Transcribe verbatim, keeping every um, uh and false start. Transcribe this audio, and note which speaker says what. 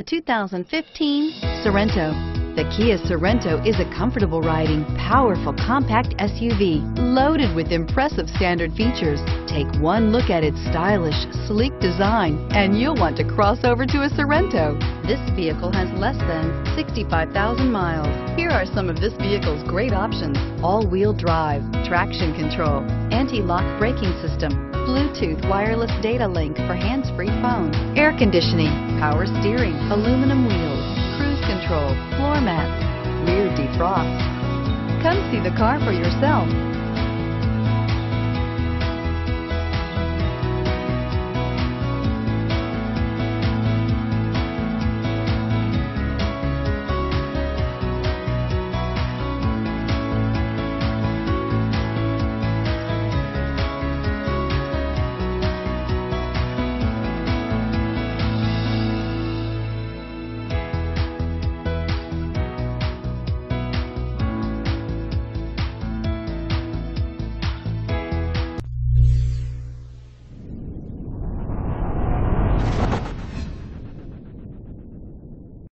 Speaker 1: two thousand fifteen Sorento. The Kia Sorento is a comfortable riding, powerful compact S U V loaded with impressive standard features. Take one look at its stylish, sleek design and you'll want to cross over to a Sorento. This vehicle has less than sixty-five thousand miles. Here are some of this vehicle's great options: all-wheel drive, traction control, anti-lock braking system, Bluetooth wireless data link for hands-free phone, air conditioning, power steering, aluminum wheels, cruise control, floor mats, rear defrost. Come see the car for yourself.